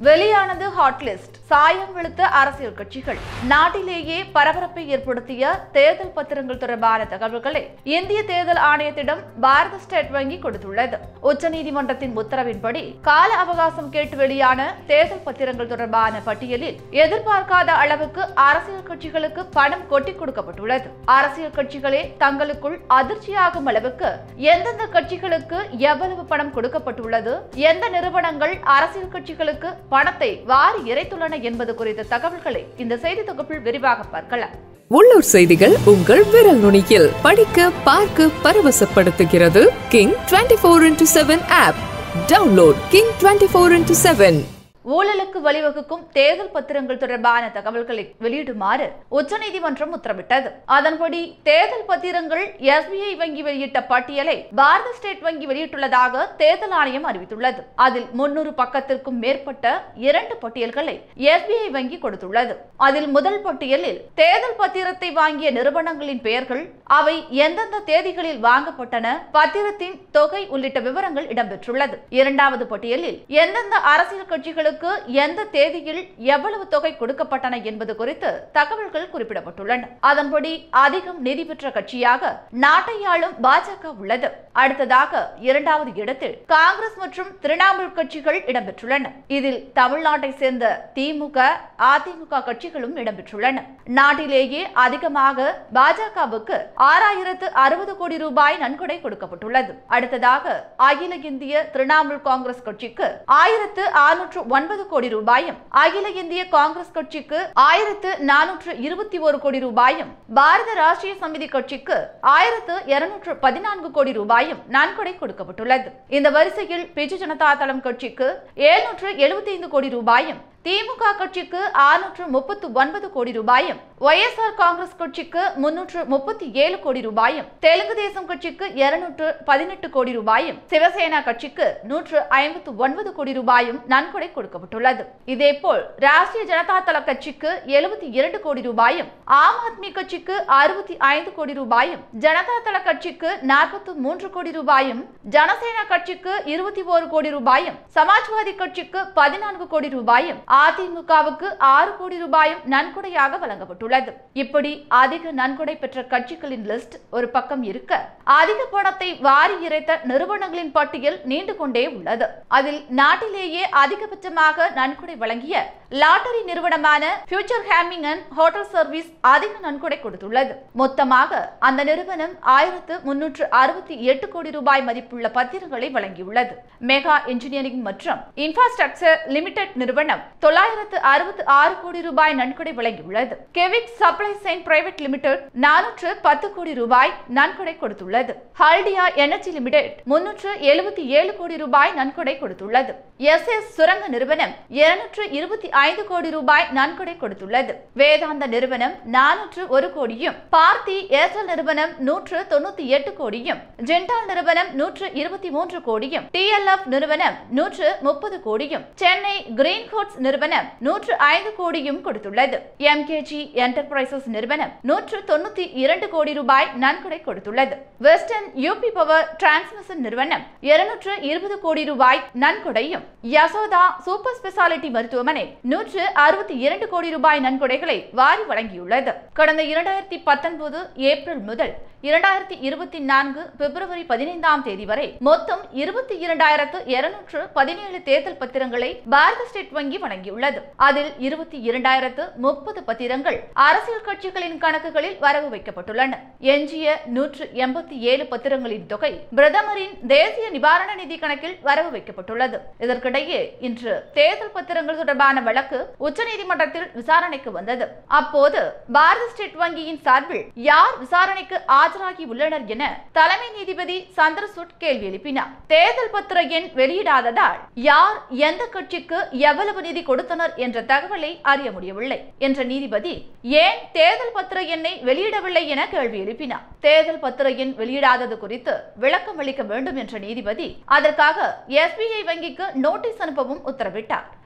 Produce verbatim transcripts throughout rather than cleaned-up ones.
வெளியானது hot list. சாயம் வெளுத்த அரசியல் கட்சிகள். நாட்டிலேயே பரபரப்பை ஏற்படுத்திய தேர்தல் பத்திரங்கள் தொடர்பான தகவல்களை இந்திய தேர்தல் ஆணையத்திடம் பாரத ஸ்டேட் வங்கி கொடுத்துள்ளது. உச்சநீதிமன்றத்தின் உத்தரவின்படி கால அவகாசம் கேட்டு வெளியான தேர்தல் பத்திரங்கள் தொடர்பான பட்டியலில் எதிர்பார்க்காத அளவுக்கு அரசியல் கட்சிகளுக்கு பணம் கொட்டி கொடுக்கப்பட்டுள்ளது. அரசியல் கட்சிகளே தங்களுக்குள் அதிர்ச்சியாகும் அளவுக்கு எந்தெந்த கட்சிகளுக்கு எவ்வளவு பணம் கொடுக்கப்பட்டுள்ளது, எந்த நிறுவனங்கள் அரசியல் கட்சிகளுக்கு பணத்தை வாரி இறைத்துள்ளன என்பது குறித்த தகவல்களை இந்த செய்தி தொகுப்பில் விரிவாக பார்க்கலாம். உள்ளூர் செய்திகள் உங்கள் விரல் நுனியில் படிக்க பார்க்க பரவசப்படுத்துகிறது king twenty four into seven app. Download king twenty four into seven. ஊழலுக்கு வழிவகுக்கும் தேர்தல் பத்திரங்கள் தொடர்பான தகவல்களை வெளியிடுமாறு உச்சநீதிமன்றம் உத்தரவிட்டது. அதன்படி தேர்தல் பத்திரங்கள் எஸ்பிஐ வங்கி வெளியிட்ட பட்டியலை பாரத ஸ்டேட் வங்கி வெளியிட்டுள்ளதாக தேர்தல் ஆணையம் அறிவித்துள்ளது. அதில் முன்னூறு பக்கத்திற்கும் மேற்பட்ட இரண்டு பட்டியல்களை எஸ்பிஐ வங்கி கொடுத்துள்ளது. அதில் முதல் பட்டியலில் தேர்தல் பத்திரத்தை வாங்கிய நிறுவனங்களின் பெயர்கள், அவை எந்தெந்த தேதிகளில் வாங்கப்பட்டன, பத்திரத்தின் தொகை உள்ளிட்ட விவரங்கள் இடம்பெற்றுள்ளது. இரண்டாவது பட்டியலில் எந்தெந்த அரசியல் கட்சிகளுக்கு எந்த தேதியில் எவ்வளவு தொகை கொடுக்கப்பட்டன என்பது குறித்து தகவல்கள் குறிப்பிடப்பட்டுள்ளன. அதன்படி அதிகம் நிதி பெற்ற கட்சியாக நாட்டை ஆளும் பாஜக உள்ளது. அடுத்ததாக இரண்டாவது இடத்தில் காங்கிரஸ் மற்றும் திரிணாமுல் கட்சிகள் இடம்பெற்றுள்ளன. இதில் தமிழ்நாட்டை சேர்ந்த திமுக, அதிமுக கட்சிகளும் இடம்பெற்றுள்ளன. நாட்டிலேயே அதிகமாக பாஜகவுக்கு ஆறாயிரத்து அறுபது கோடி ரூபாய் நன்கொடை கொடுக்கப்பட்டுள்ளது. அடுத்ததாக அகில இந்திய திரிணாமுல் காங்கிரஸ் கட்சிக்கு ஆயிரத்து அறுநூற்று ஒன்பது கோடி ரூபாயும், அகில இந்திய காங்கிரஸ் கட்சிக்கு ஆயிரத்து நானூற்று இருபத்தி ஒரு கோடி ரூபாயும், பாரத ராஷ்டிரிய சமிதி கட்சிக்கு ஆயிரத்து இருநூற்று பதினான்கு கோடி ரூபாயும் நன்கொடை கொடுக்கப்பட்டுள்ளது. இந்த வரிசையில் பிஜு ஜனதா தளம் கட்சிக்கு எழுநூற்று எழுபத்தி ஐந்து கோடி ரூபாயும், திமுக கட்சிக்கு அறுநூற்று முப்பத்தி ஒன்பது கோடி ரூபாயும், ஒய் எஸ் ஆர் காங்கிரஸ் கட்சிக்கு முன்னூற்று முப்பத்தி ஏழு கோடி ரூபாயும், தெலுங்கு தேசம் கட்சிக்கு இருநூற்று பதினெட்டு கோடி ரூபாயும், சிவசேனா கட்சிக்கு நூற்று ஐம்பத்தி ஒன்பது கோடி ரூபாயும் நன்கொடை கொடுக்கப்பட்டுள்ளது. இதேபோல் ராஷ்டிரிய ஜனதா தள கட்சிக்கு எழுபத்தி இரண்டு கோடி ரூபாயும், ஆம் ஆத்மி கட்சிக்கு அறுபத்தி ஐந்து கோடி ரூபாயும், ஜனதா தள கட்சிக்கு நாற்பத்தி மூன்று கோடி ரூபாயும், ஜனசேனா கட்சிக்கு இருபத்தி ஒரு கோடி ரூபாயும், சமாஜ்வாதி கட்சிக்கு பதினான்கு கோடி ரூபாயும், அதிமுகவுக்கு ஆறு கோடி ரூபாயும் நன்கொடையாக வழங்கப்பட்டுள்ளது. இப்படி அதிக நன்கொடை பெற்ற கட்சிகளின் லிஸ்ட் ஒரு பக்கம் இருக்க, அதிக பணத்தை வாரி இறைத்த நிறுவனங்களின் பட்டியல் நீண்டு கொண்டே உள்ளது. அதில் நாட்டிலேயே அதிகபட்சமாக நன்கொடை வழங்கிய லாட்டரி நிறுவனமான ஃபியூச்சர் ஹேமிங் அண்ட் ஹோட்டல் சர்வீஸ் அதிக நன்கொடை கொடுத்துள்ளது. மொத்தமாக அந்த நிறுவனம் ஆயிரத்து முன்னூற்று அறுபத்தி எட்டு கோடி ரூபாய் மதிப்புள்ள பத்திரங்களை வழங்கியுள்ளது. மெகா இன்ஜினியரிங் மற்றும் இன்ஃப்ராஸ்ட்ரக்சர் லிமிடெட் நிறுவனம் தொள்ளாயிரத்து அறுபத்தி ஆறு கோடி ரூபாய் நன்கொடை வழங்கியுள்ளது. கெவிக் சப்ளை செயின் பிரைவேட் லிமிடெட் நானூற்று பத்து கோடி ரூபாய் நன்கொடை கொடுத்துள்ளது. ஹல்டியா எனர்ஜி லிமிடெட் முன்னூற்று எழுபத்தி ஏழு கோடி ரூபாய் நன்கொடை கொடுத்துள்ளது. எஸ் எஸ் சுரங்க நிறுவனம் இருநூற்று இருபத்தி ஐந்து கோடி ரூபாய் நன்கொடை கொடுத்துள்ளது. வேதாந்த நிறுவனம் நானூற்று ஒரு கோடியும், பார்த்தி ஏர்டெல் நிறுவனம் நூற்று தொண்ணூத்தி எட்டு கோடியும், ஜென்டால் நிறுவனம் நூற்று இருபத்தி மூன்று கோடியும், டி எல் எஃப் நிறுவனம் நூற்று முப்பது கோடியும், சென்னை கிரீன் கோட்ஸ் நிறுவனம் நூற்று ஐந்து கோடியும் கொடுத்துள்ளது. எம் கே ஜி என்டர்பிரைசஸ் நிறுவனம் நூற்று தொண்ணூத்தி இரண்டு கோடி ரூபாய் நன்கொடை கொடுத்துள்ளது. வெஸ்டர்ன் யூபி பவர் டிரான்ஸ்மிஷன் நிறுவனம் இருநூற்று இருபது கோடி ரூபாய் நன்கொடையும், யசோதா சூப்பர் ஸ்பெஷாலிட்டி மருத்துவமனை நூற்று அறுபத்தி இரண்டு கோடி ரூபாய் நன்கொடைகளை வாரி வழங்கியுள்ளது. கடந்த இரண்டாயிரத்தி பத்தொன்பது ஏப்ரல் முதல் இரண்டாயிரத்தி இருபத்தி நான்கு பிப்ரவரி பதினைந்தாம் தேதி வரை மொத்தம் இருபத்தி இரண்டாயிரத்து இருநூற்று பதினேழு தேர்தல் பத்திரங்களை பாரத ஸ்டேட் வங்கி வழங்கியுள்ளது. அதில் இருபத்தி இரண்டாயிரத்து முப்பது பத்திரங்கள் அரசியல் கட்சிகளின் கணக்குகளில் வரவு வைக்கப்பட்டுள்ளன. எஞ்சிய நூற்று எண்பத்தி ஏழு பத்திரங்களின் தொகை பிரதமரின் தேசிய நிவாரண நிதி கணக்கில் வரவு வைக்கப்பட்டுள்ளது. இதற்கிடையே இன்று தேர்தல் பத்திரங்கள் தொடர்பான வழக்கு உச்சநீதிமன்றத்தில் விசாரணைக்கு வந்தது. அப்போது பாரத ஸ்டேட் வங்கியின் சார்பில் யார் விசாரணைக்கு ஆஜராகி உள்ளனர் என தலைமை நீதிபதி சந்திரசூட் கேள்வி எழுப்பினார். தேர்தல் பத்திர எண் வெளியிடாததால் யார் எந்த கட்சிக்கு எவ்வளவு நிதி கொடுத்தனர் என்ற தகவலை அறிய முடியவில்லை என்ற நீதிபதி ஏன் தேர்தல் பத்திர எண்ணை வெளியிடவில்லை என கேள்வி எழுப்பினார். தேர்தல் பத்திர எண் வெளியிடாதது குறித்து விளக்கம் அளிக்க வேண்டும் என்ற நீதிபதி அதற்காக எஸ் பி ஐ வங்கிக்கு நோட்டீஸ் அனுப்பவும் உத்தரவிட்டார்.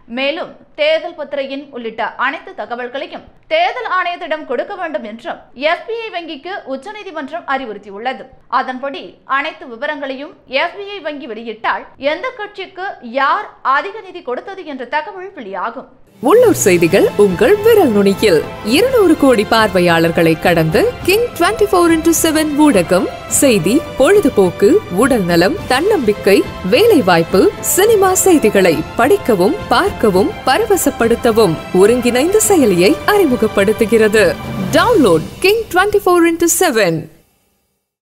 மேலும் தேர்தல் பத்திரையின் உள்ளிட்ட அனைத்து தகவல்களையும் தேர்தல் ஆணையத்திடம் கொடுக்க வேண்டும் என்றும் எஸ்பிஐ வங்கிக்கு உச்சநீதிமன்றம் அறிவுறுத்தியுள்ளது. அதன்படி அனைத்து விவரங்களையும் எஸ்பிஐ வங்கி வெளியிட்டால் எந்த கட்சிக்கு யார் அதிக நிதி கொடுத்தது என்ற தகவல் வெளியாகும். உள்ளூர் செய்திகள் உங்கள் விரல் நுனியில். இருநூறு கோடி பார்வையாளர்களை கடந்து king twenty four into seven ஊடகம் செய்தி, பொழுதுபோக்கு, உடல் நலம், தன்னம்பிக்கை, வேலை வாய்ப்பு, சினிமா செய்திகளை படிக்கவும் பார்க்கவும் பரவசப்படுத்தவும் ஒருங்கிணைந்த செயலியை அறிமுகப்படுத்துகிறது. Download king twenty four into seven.